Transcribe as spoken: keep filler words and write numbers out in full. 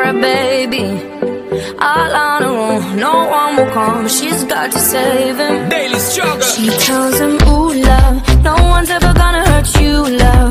a baby, all on her own, no one will come. She's got to save him. Daily struggle. She tells him, ooh, love, no one's ever gonna hurt you, love.